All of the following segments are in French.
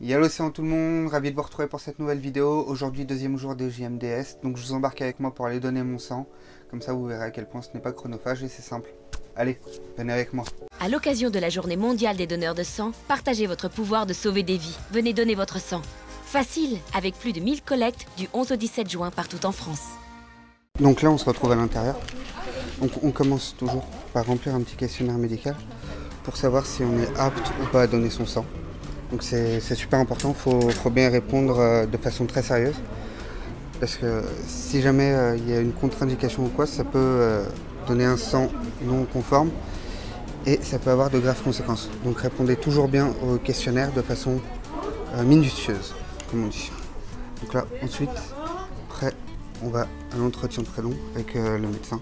Yallo c'est tout le monde, ravi de vous retrouver pour cette nouvelle vidéo. Aujourd'hui deuxième jour des JMDS, donc je vous embarque avec moi pour aller donner mon sang. Comme ça vous verrez à quel point ce n'est pas chronophage et c'est simple. Allez, venez avec moi. À l'occasion de la journée mondiale des donneurs de sang, partagez votre pouvoir de sauver des vies. Venez donner votre sang. Facile, avec plus de 1000 collectes du 11 au 17 juin partout en France. Donc là on se retrouve à l'intérieur. Donc on commence toujours par remplir un petit questionnaire médical pour savoir si on est apte ou pas à donner son sang. Donc c'est super important, faut bien répondre de façon très sérieuse. Parce que si jamais il y a une contre-indication ou quoi, ça peut donner un sang non conforme et ça peut avoir de graves conséquences. Donc répondez toujours bien au questionnaire de façon minutieuse, comme on dit. Donc là, ensuite, après, on va à l'entretien très long avec le médecin.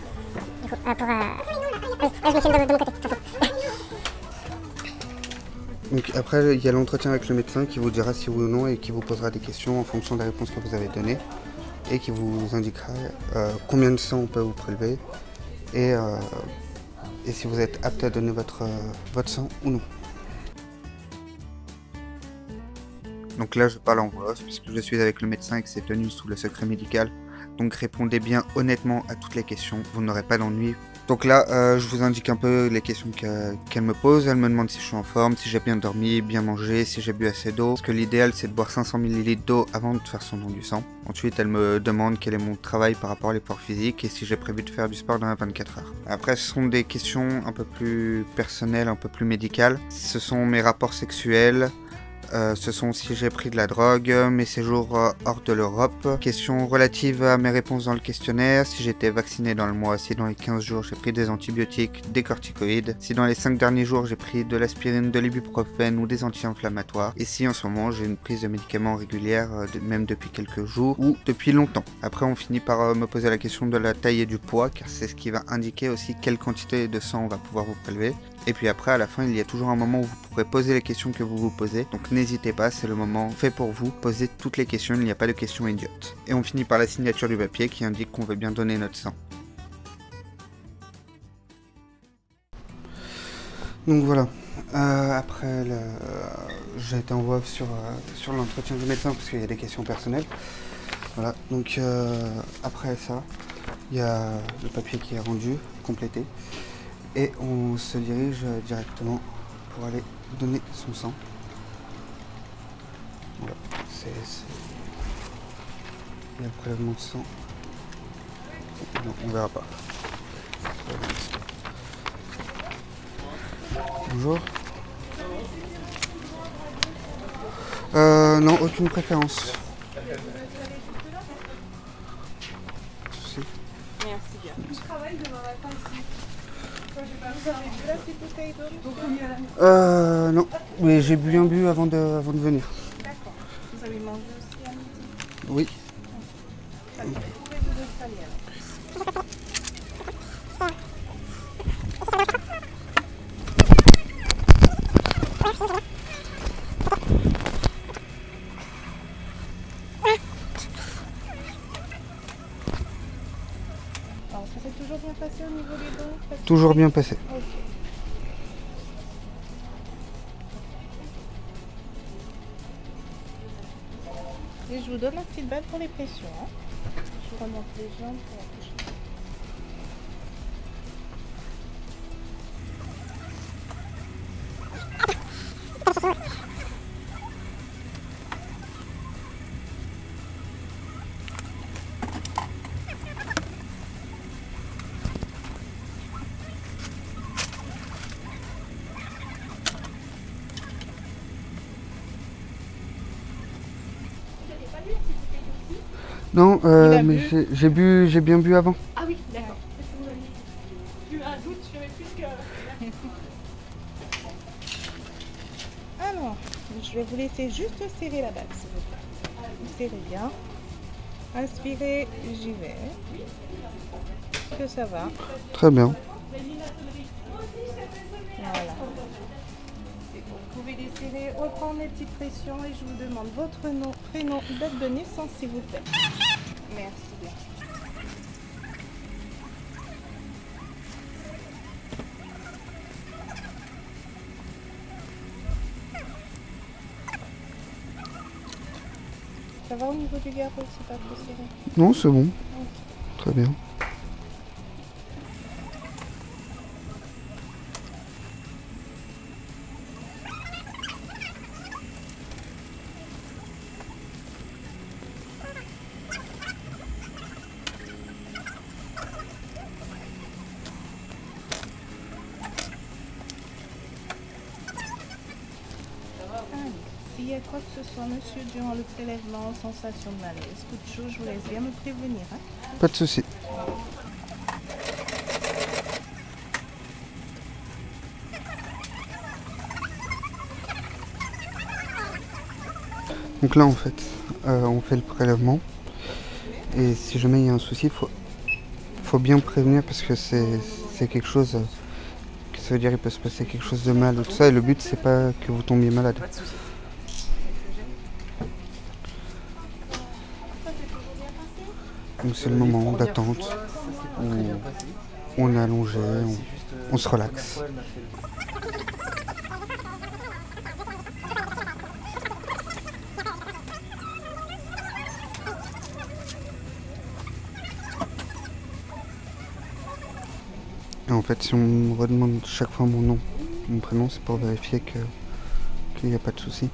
Donc après, il y a l'entretien avec le médecin qui vous dira si oui ou non et qui vous posera des questions en fonction des réponses que vous avez données et qui vous indiquera combien de sang on peut vous prélever et si vous êtes apte à donner votre sang ou non. Donc là, je parle en voix off puisque je suis avec le médecin et que c'est tenu sous le secret médical. Donc répondez bien honnêtement à toutes les questions, vous n'aurez pas d'ennui. Donc là, je vous indique un peu les questions qu'elle me pose. Elle me demande si je suis en forme, si j'ai bien dormi, bien mangé, si j'ai bu assez d'eau. Parce que l'idéal, c'est de boire 500 ml d'eau avant de faire son don du sang. Ensuite, elle me demande quel est mon travail par rapport à l'effort physique et si j'ai prévu de faire du sport dans les 24 heures. Après, ce sont des questions un peu plus personnelles, un peu plus médicales. Ce sont mes rapports sexuels. Ce sont si j'ai pris de la drogue, mes séjours hors de l'Europe, questions relatives à mes réponses dans le questionnaire, si j'étais vacciné dans le mois, si dans les 15 jours j'ai pris des antibiotiques, des corticoïdes, si dans les 5 derniers jours j'ai pris de l'aspirine, de l'ibuprofène ou des anti-inflammatoires, et si en ce moment j'ai une prise de médicaments régulière, même depuis quelques jours ou depuis longtemps. Après on finit par me poser la question de la taille et du poids, car c'est ce qui va indiquer aussi quelle quantité de sang on va pouvoir vous prélever. Et puis après, à la fin, il y a toujours un moment où vous pourrez poser les questions que vous vous posez. Donc n'hésitez pas, c'est le moment fait pour vous. Posez toutes les questions, il n'y a pas de questions idiotes. Et on finit par la signature du papier qui indique qu'on veut bien donner notre sang. Donc voilà. Après, j'ai été en voix off sur l'entretien du médecin parce qu'il y a des questions personnelles. Voilà. Donc après ça, il y a le papier qui est rendu, complété. Et on se dirige directement pour aller donner son sang. Voilà, il y a le prélèvement de sang. Non, on verra pas. Bonjour. Non, aucune préférence. Merci bien. Je travaille demain matin ici. Vous avez bu la petite bouteille d'eau? Non, mais j'ai bien bu avant de venir. D'accord. Vous avez mangé aussi à midi? Oui. Vous pouvez vous installer alors. Alors, ça s'est toujours bien passé au niveau des dons? Toujours bien passé. Ok. Et je vous donne la petite balle pour les pressions. Hein. Je vous remonte les jambes pour la couche. Non, mais j'ai bien bu avant. Ah oui, d'accord. J'ai eu un doute, je savais plus que... Alors, je vais vous laisser juste serrer la balle, s'il vous plaît. Vous serrez bien. Inspirez, j'y vais. Que ça va. Très bien. Voilà. Vous pouvez les serrer, reprendre les petites pressions et je vous demande votre nom, prénom, date de naissance, s'il vous plaît. Merci bien. Ça va au niveau du garrot, c'est pas trop serré? Non, c'est bon. Très bien. S'il y a quoi que ce soit, monsieur, durant le prélèvement, sensation de malaise, coup de chaud, je vous laisse bien me prévenir. Hein. Pas de souci. Donc là, en fait, on fait le prélèvement. Et si jamais il y a un souci, faut bien prévenir parce que c'est quelque chose... que ça veut dire qu'il peut se passer quelque chose de mal ou tout ça. Et le but, c'est pas que vous tombiez malade. Donc c'est le moment d'attente où on est allongé, on se relaxe. Et en fait, si on me redemande chaque fois mon nom, mon prénom, c'est pour vérifier qu'il n'y a pas de souci.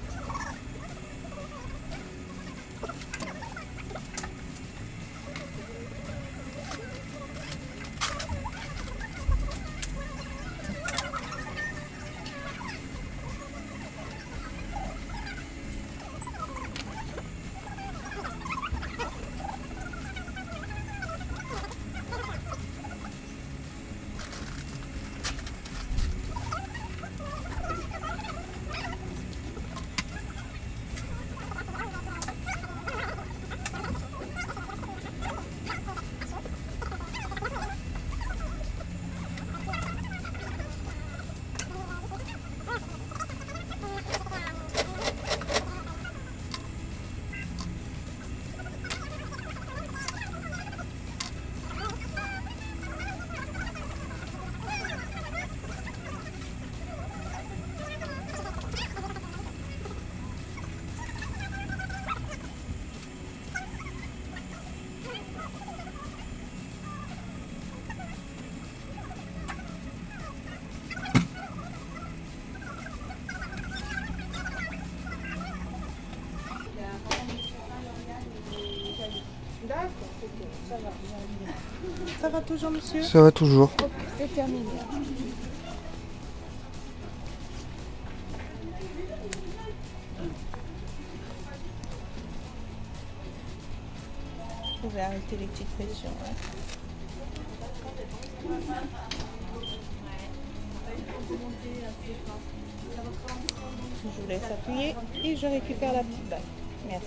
D'accord, ok, ça va. Ça va toujours, monsieur? Ça va toujours. Ok, c'est terminé. Vous pouvez arrêter les petites pressions. Hein. Je vous laisse appuyer et je récupère la petite bague. Merci.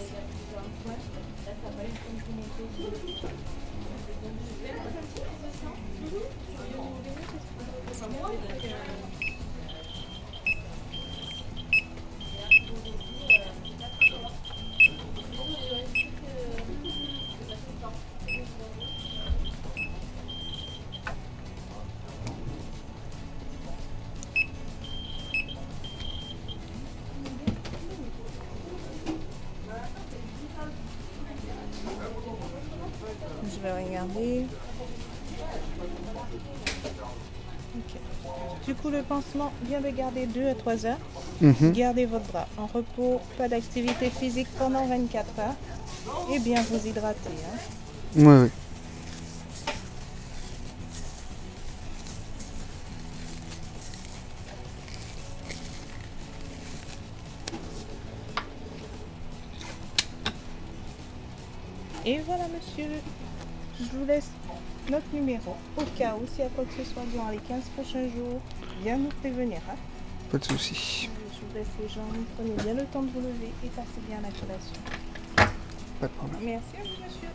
Je vais regarder. Okay. Du coup, le pansement vient de garder 2 à 3 heures. Gardez votre bras en repos, pas d'activité physique pendant 24 heures et bien vous hydrater. Hein. Oui, oui. Et voilà, monsieur, je vous laisse notre numéro. Au cas où, s'il y a quoi que ce soit durant les 15 prochains jours, bien nous prévenir. Hein. Pas de souci. Je vous laisse les jambes, prenez bien le temps de vous lever et passez bien la collation. Pas de problème. Merci à vous, monsieur.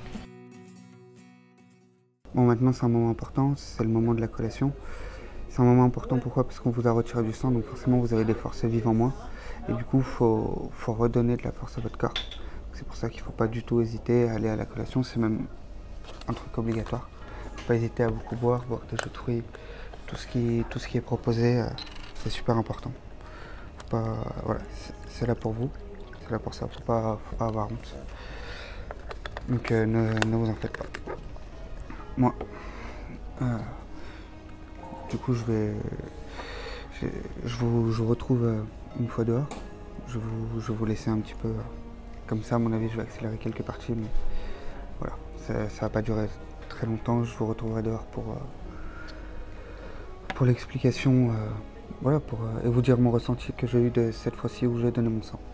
Bon, maintenant c'est un moment important, c'est le moment de la collation. C'est un moment important pourquoi? Parce qu'on vous a retiré du sang, donc forcément vous avez des forces vives en moins. Et du coup, faut redonner de la force à votre corps. C'est pour ça qu'il ne faut pas du tout hésiter à aller à la collation, c'est même un truc obligatoire. Il ne faut pas hésiter à beaucoup boire des jus de fruits, tout ce qui est proposé, c'est super important. Faut pas, voilà, c'est là pour vous, c'est là pour ça, faut pas avoir honte. Donc ne vous en faites pas. Moi, du coup je vous retrouve une fois dehors. Je vais vous laisser un petit peu comme ça, à mon avis je vais accélérer quelques parties, mais voilà, ça va pas durer très longtemps. Je vous retrouverai dehors pour l'explication, voilà, et vous dire mon ressenti que j'ai eu de cette fois-ci où j'ai donné mon sang.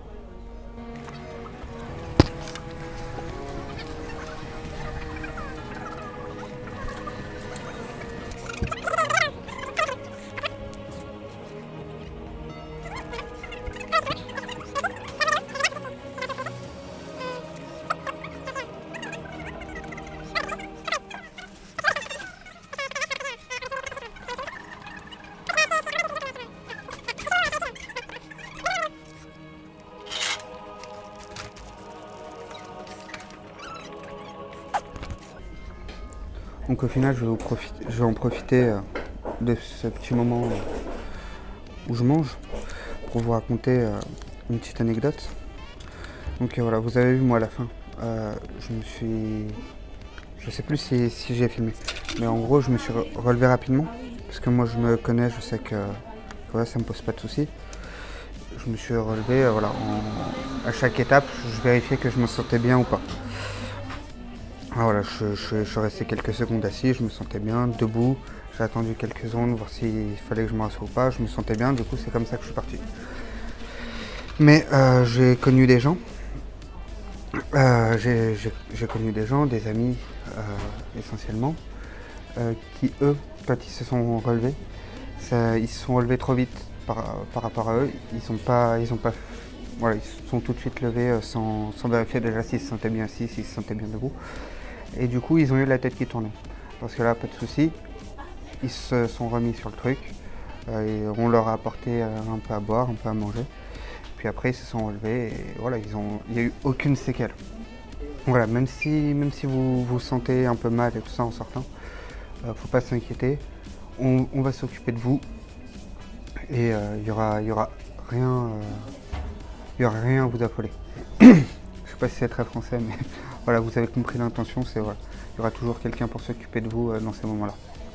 Donc au final, je vais en profiter de ce petit moment où je mange pour vous raconter une petite anecdote. Donc voilà, vous avez vu moi à la fin, je sais plus si j'ai filmé, mais en gros je me suis relevé rapidement parce que moi je me connais, je sais que voilà, ça me pose pas de soucis. Je me suis relevé, voilà, à chaque étape, je vérifiais que je me sentais bien ou pas. Alors voilà, je suis resté quelques secondes assis, je me sentais bien, debout. J'ai attendu quelques secondes, voir s'il fallait que je me rassoie ou pas. Je me sentais bien, du coup c'est comme ça que je suis parti. Mais j'ai connu des gens, j'ai connu des gens, des amis essentiellement, qui eux, quand ils se sont relevés, ils se sont relevés trop vite par rapport à eux. Ils sont tout de suite levés sans vérifier déjà s'ils se sentaient bien assis, s'ils se sentaient bien debout. Et du coup, ils ont eu la tête qui tournait. Parce que là, pas de souci, ils se sont remis sur le truc. Et on leur a apporté un peu à boire, un peu à manger. Puis après, ils se sont relevés et voilà, il n'y a eu aucune séquelle. Voilà, même si vous vous sentez un peu mal et tout ça en sortant, faut pas s'inquiéter. On va s'occuper de vous. Et il y aura rien à vous affoler. Je sais pas si c'est très français, mais voilà, vous avez compris l'intention, c'est voilà, il y aura toujours quelqu'un pour s'occuper de vous dans ces moments-là.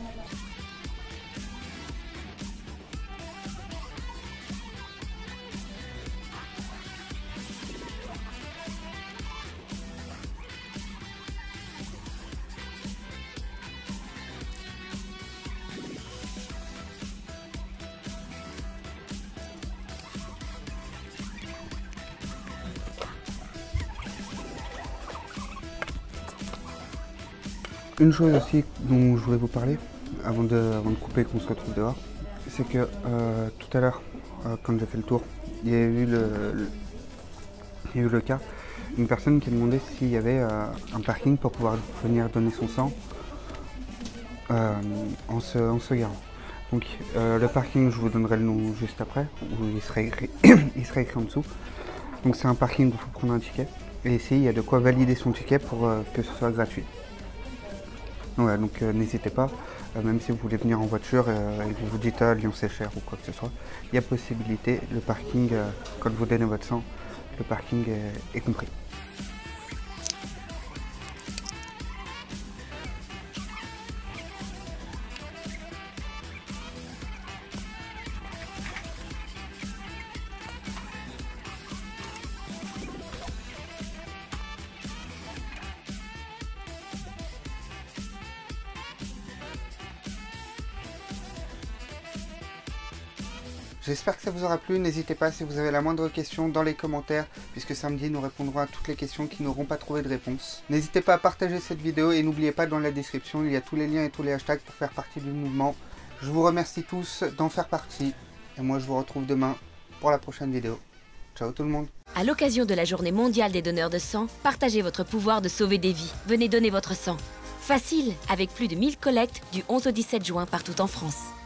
Une chose aussi dont je voulais vous parler, avant de couper et qu'on se retrouve dehors, c'est que tout à l'heure, quand j'ai fait le tour, il y a eu le cas d'une personne qui a demandé s'il y avait un parking pour pouvoir venir donner son sang en se garant. Donc le parking, je vous donnerai le nom juste après, où il sera écrit, en dessous. Donc c'est un parking où il faut prendre un ticket, et ici il y a de quoi valider son ticket pour que ce soit gratuit. Ouais, donc n'hésitez pas, même si vous voulez venir en voiture et que vous vous dites Lyon c'est cher ou quoi que ce soit, il y a possibilité, le parking, quand vous donnez votre sang, le parking est compris. J'espère que ça vous aura plu, n'hésitez pas si vous avez la moindre question dans les commentaires, puisque samedi nous répondrons à toutes les questions qui n'auront pas trouvé de réponse. N'hésitez pas à partager cette vidéo et n'oubliez pas, dans la description, il y a tous les liens et tous les hashtags pour faire partie du mouvement. Je vous remercie tous d'en faire partie, et moi je vous retrouve demain pour la prochaine vidéo. Ciao tout le monde. À l'occasion de la journée mondiale des donneurs de sang, partagez votre pouvoir de sauver des vies. Venez donner votre sang. Facile, avec plus de 1000 collectes du 11 au 17 juin partout en France.